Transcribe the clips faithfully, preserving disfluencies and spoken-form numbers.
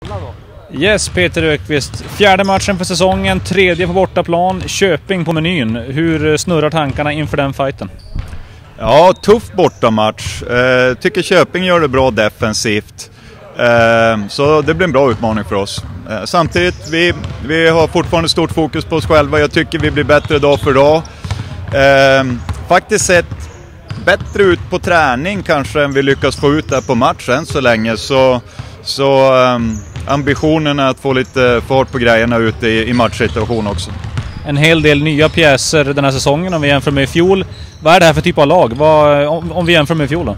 Yes, Peter Ökvist. Fjärde matchen för säsongen, tredje på bortaplan, Köping på menyn. Hur snurrar tankarna inför den fighten? Ja, tuff bortamatch. Eh, tycker Köping gör det bra defensivt. Eh, så det blir en bra utmaning för oss. Eh, samtidigt, vi, vi har fortfarande stort fokus på oss själva. Jag tycker vi blir bättre dag för dag. Eh, faktiskt sett bättre ut på träning kanske än vi lyckas få ut där på matchen så länge. Så, så eh, ambitionen är att få lite fart på grejerna ute i, i matchsituation också. En hel del nya pjäser den här säsongen om vi jämför med i fjol. Vad är det här för typ av lag? Vad, om, om vi jämför med i fjol då?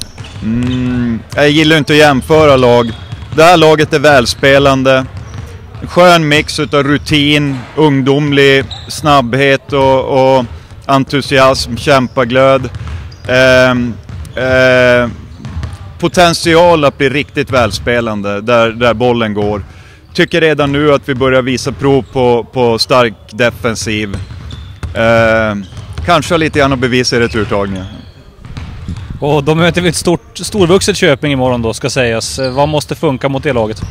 Mm, jag gillar inte att jämföra lag. Det här laget är välspelande. Skön mix utav rutin, ungdomlig snabbhet och, och entusiasm, kämpaglöd. Eh, eh, potential att bli riktigt välspelande där, där bollen går. Tycker redan nu att vi börjar visa prov på, på stark defensiv. Eh, kanske lite grann att bevisa i returtagningen. Och då möter vi ett stort, storvuxet Köping imorgon då, ska sägas. Vad måste funka mot det laget?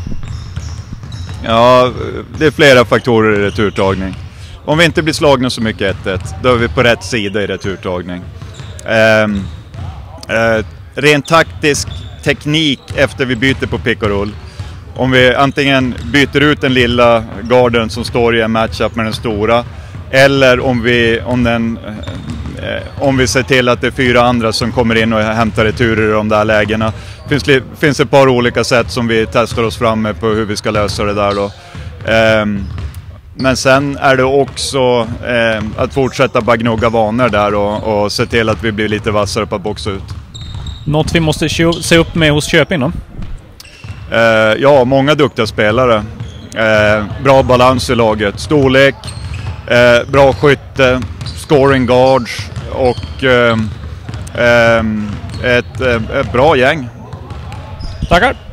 Ja, det är flera faktorer i returtagning. Om vi inte blir slagna så mycket ett ett, då är vi på rätt sida i returtagning. Eh, eh, rent taktisk teknik efter vi byter på pick och roll. Om vi antingen byter ut den lilla garden som står i en matchup med den stora, eller om vi, om den, eh, om vi ser till att det är fyra andra som kommer in och hämtar returer i de där lägena. Det finns, finns ett par olika sätt som vi testar oss fram med på hur vi ska lösa det där då. Eh, men sen är det också eh, att fortsätta bara gnugga vanor där och, och se till att vi blir lite vassare på att boxa ut. Något vi måste se upp med hos Köping då? Uh, ja, många duktiga spelare. Uh, bra balans i laget. Storlek, uh, bra skytte, scoring guards och uh, um, ett, uh, ett bra gäng. Tackar!